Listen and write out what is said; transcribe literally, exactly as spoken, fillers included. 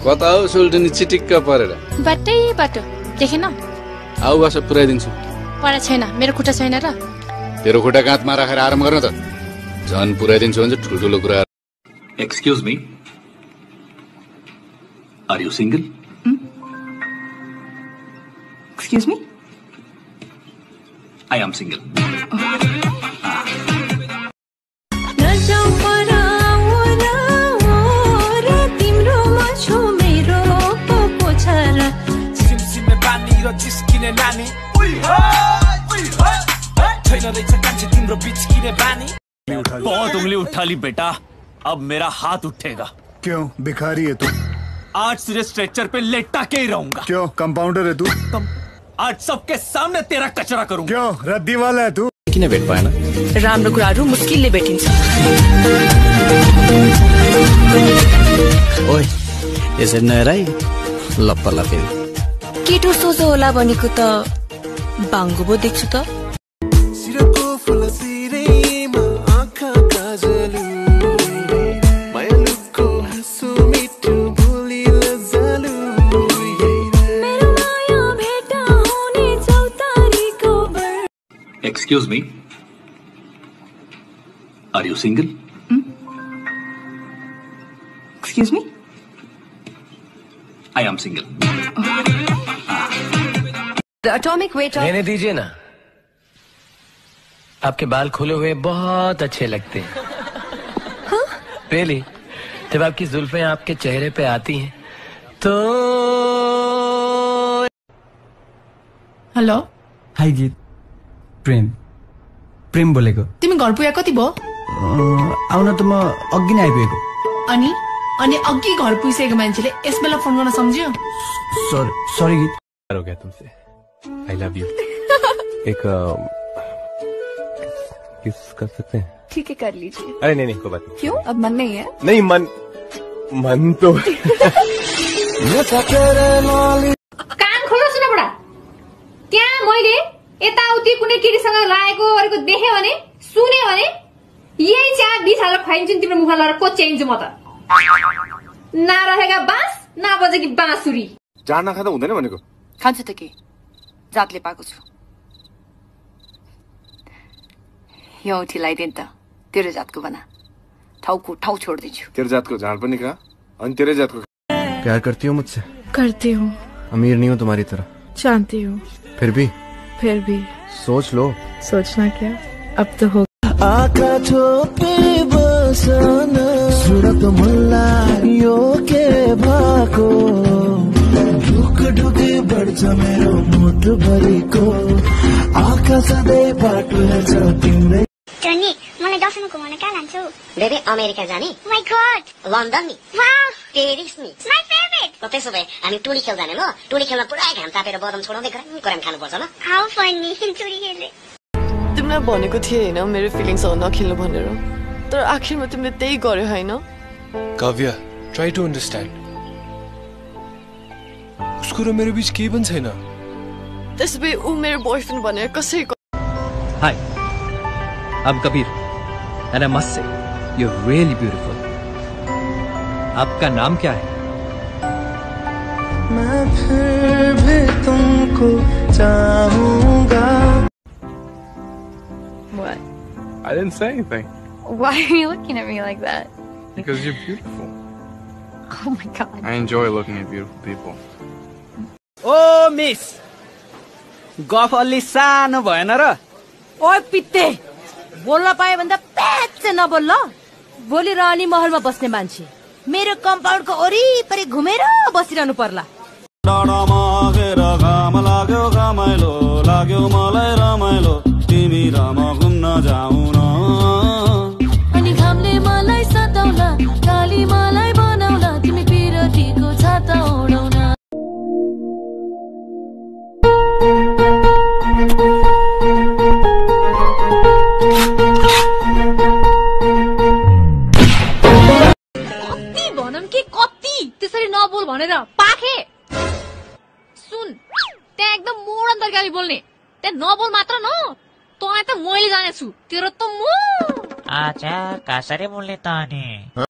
कता हो सोल्टनी चिटिक्क परेर बाटै बाटो देखेन आउ बस पुर्याइदिन्छु पढा छैन मेरो खुट्टा छैन र तेरो खुट्टा काँधमा राखेर आराम गर्न त झन् पुर्याइदिन्छु भने ठुल्ठुलो कुरा excuse me are you single excuse me I am single जिस्किने नानी छैन रहेछ कान्छे तिम्रो बिचकिने बानी बहुत उंगली उठा ली बेटा अब मेरा हाथ उठेगा क्यों भिखारी है तू आज तुझे स्ट्रेचर पे लेटा के ही रहूंगा क्यों कंपाउंडर है तू कम, आज सबके सामने तेरा कचरा करूंगा क्यों रद्दी वाला है तू किन भेट पाएन राम्रो कुराहरु मुस्किलले भेटिन्छ ओइ यसरी नहेराई लप्पला फेरि केटो सोझो होला भनेको त बाङ्गो पो देख्छु त सिरको फुल सिरेमा आँखा काजलु मायालुको हाँसो मिठो बोली लजालु मेरो माया भेटा हुने चौतारीको बर excuse me are you single excuse me I am single atomic weight रहने दीजिए ना आपके बाल खुले हुए बहुत अच्छे लगते हैं हाँ? रियली जब आपकी जुल्फें आपके चेहरे पे आती हैं तो हेलो हाई गीत प्रेम प्रेम बोलेको तिमी घर पुगे कति भयो आउन त म अघि नै आइपुगेको अनि अनि अघि घर पुगिसकेको मान्छेले यस बेला फोन गर्न सम्झ्यो सरी सरी गीत हो गया तुमसे आई लव यू एक किस कर सकते हैं ठीक है कर लीजिए अरे नहीं नहीं कोई बात नहीं क्यों अब मन नहीं है नहीं मन मन तो कान खोल्नुहोस् न बुढा त्यहाँ मैले यताउति कुनै केटीसँग लागेको गरेको देखे भने सुने भने यही चिया बिस हालेर खुवाइन्छु नि तिम्रो मुखमा लगाएर कोच्याइन्छु म त नरहेका बाँस नबजेकी बाँसुरी चाड नखाँदा हुँदैन भनेको खान्छ त के जातले पाएको छु यो औँठी लगाइदिए त तेरो जातको बना ठाउँको ठाउँ छोडिदिन्छु तेरो जातको झाड पनि खा अनि तेरै जातको प्यार करती हो मुझसे करती हूँ अमीर नहीं हूँ तुम्हारी तरह जानती हूँ फिर भी फिर भी सोच लो सोचना क्या अब तो हो आका छोपे बसन सुरत मुल्ला यो के भाको ढुक ढुकी बढ्छ मेरो मुटु भरिको आँखा सधैँ बाटो हेर्छ तिम्रै टोनी मलाई दसैँमा घुमाउन कहाँ लान्छौ बेबी अमेरिका जाने माय गॉड लन्डन नि वाउ पेरिस नि माय फेभरेट ल त्यसो भए हामी टोली खेल जाने ल टोली खेलमा पुरा घाम तापेर बदम छोडाउँदै गरम गरम खानुपर्छ ल हाउ फनी टोली खेल्ने तिमीलाई भनेको थिए हैन मेरो फिलिङ्ससँग नखेल्नु भनेर तर आखिरमा तिमीले त्यही गर्यो हैन काव्य ट्राई टु अन्डरस्ट्यान्ड उसको र मेरो बीच केही पनि छैन त्यसबे उ मेरो बॉयफ्रेन्ड भनेर कसरी hi I am Kabir and I must say you are really beautiful आपका नाम क्या है मैं फिर भी तुमको चाहूंगा What? I didn't say anything Why are you looking at me like that? because you're beautiful Oh my god. I enjoy looking at beautiful people ओ miss गफ अलि सानो भएन र ओइ पित्ते बोल्न पाए भन्दा प्याच नबोल्ल भोलि रानी महलमा बस्ने मान्छे मेरो कम्पाउन्डको वरिपरि घुमेर बसिरहनु पर्ला डाँडामा आगेर घाम लाग्यो घामाइलो लाग्यो मलाई रमाइलो तिमी रामा घुम्न जाऊ न अनि घामले मलाई सताउला काली मलाई बनाउला तिमी पिरतीको छाता ओढाउन कति भनम कि कति त्यसरी नबोल भनेर पाखे सुन त्यहाँ एकदम मोडन तरिकाले बोल्ने त्यहाँ नबोल मात्र न तँलाई त मैले जानेछु तेरो त म आजा कसरी बोल्ने त अनि